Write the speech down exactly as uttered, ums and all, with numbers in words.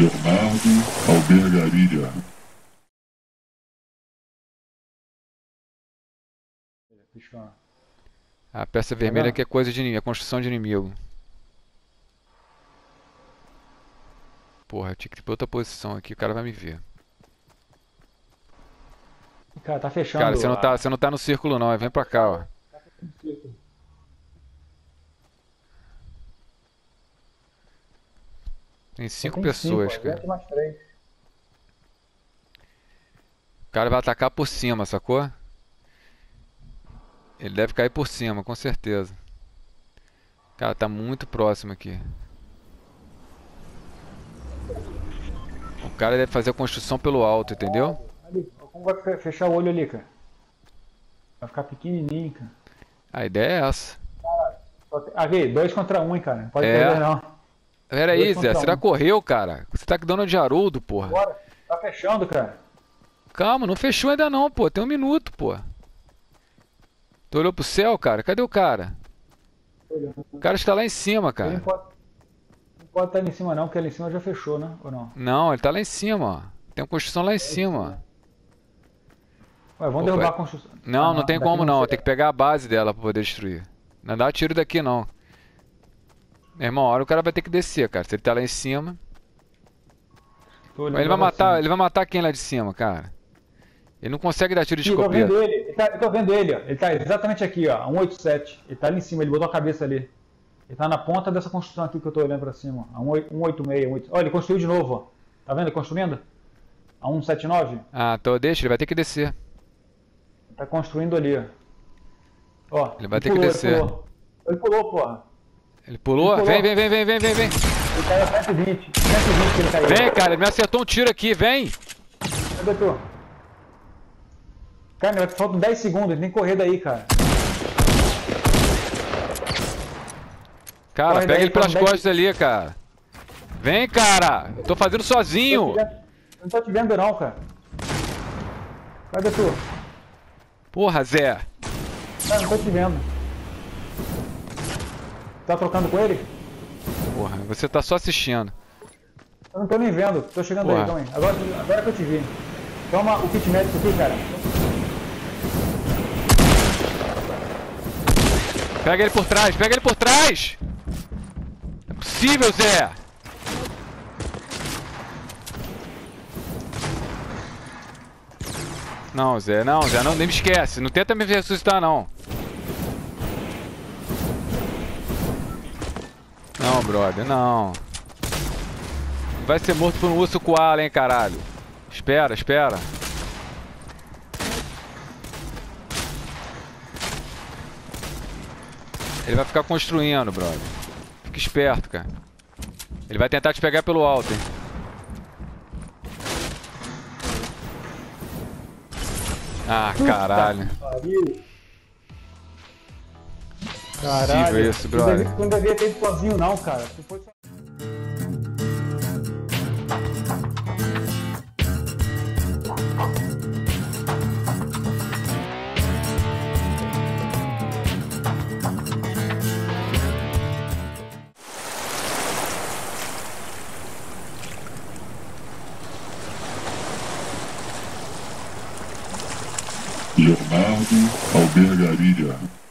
Leonardo Albergarilha. A peça vermelha que é coisa de inimigo, é construção de inimigo. Porra, eu tinha que ir pra outra posição aqui, o cara vai me ver. Cara, tá fechando. Cara, você não tá, a- você não tá no círculo não, vem pra cá, ó. Tá fechando o círculo. Tem Só cinco tem pessoas, cinco, ó, cara. mais três. O cara vai atacar por cima, sacou? Ele deve cair por cima, com certeza. Cara, tá muito próximo aqui. O cara deve fazer a construção pelo alto, entendeu? Ali, ó, como vai fe- fechar o olho ali, cara? Vai ficar pequenininho, cara. A ideia é essa. Só tem- Ah, vê, dois contra um, hein, cara. Não pode É. perder, não. Pera aí, Dois Zé, contra você já um. correu, cara? Você tá dando de Haroldo, porra. Bora. Tá fechando, cara. Calma, não fechou ainda não, pô. Tem um minuto, pô. Tu olhou pro céu, cara? Cadê o cara? Tô olhando. O cara está lá em cima, Ele não cara. pode, não pode estar ali em cima, não, porque ali em cima já fechou, né? Ou não? Não, ele tá lá em cima, ó. Tem uma construção lá em cima, ó. Ué, vamos Opa. derrubar a construção. Não, Ah, não tem daqui como não. chega. Tem que pegar a base dela pra poder destruir. Não dá tiro daqui, não. Meu irmão, a hora o cara vai ter que descer, cara. Se ele tá lá em cima. Tô olhando Ele vai pra matar, cima. ele vai matar quem lá de cima, cara? Ele não consegue dar tiro de Ih, tô vendo escopeta. ele. Ele tá- eu tô vendo ele, ó. Ele tá exatamente aqui, ó. cento e oitenta e sete. Ele tá ali em cima, ele botou a cabeça ali. Ele tá na ponta dessa construção aqui que eu tô olhando pra cima, ó. A cento e oitenta e seis, cento e oitenta. Olha, ele construiu de novo, ó. Tá vendo ele construindo? A cento e setenta e nove. Ah, então deixa, ele vai ter que descer. Ele tá construindo ali, ó. Ó, Ele vai ter que pulou, descer. Ele pulou, ele pulou, porra. Ele pulou? Ele pulou. Vem, vem, vem, vem, vem, vem, vem. Ele caiu a cento e vinte. cento e vinte que ele caiu. Vem, cara, ele me acertou um tiro aqui, vem. Cadê tu? Cara, faltam dez segundos, ele tem que correr daí, cara. Cara, Corre pega daí, ele pelas corre daí. costas ali, cara. Vem, cara. Eu tô fazendo sozinho. Tô te vendo- Não tô te vendo não, cara. Cadê tu? Porra, Zé. Cara, não tô te vendo. Tá trocando com ele? Porra, você tá só assistindo. Eu não tô nem vendo. Tô chegando Porra. aí, calma aí. Agora, agora que eu te vi. Toma o kit médico aqui, cara. Pega ele por trás, pega ele por trás. Não é possível, Zé. Não, Zé, não, Zé, não, nem me esquece. Não tenta me ressuscitar, não. Não, brother, não. Vai ser morto por um urso koala, hein, caralho. Espera, espera. Ele vai ficar construindo, brother. Fica esperto, cara. Ele vai tentar te pegar pelo alto, hein. Ah, caralho. Pariu. Possível isso, brother. Tu não devia ter ido sozinho não, cara. Tu foi só... Leonardo Albergarilha.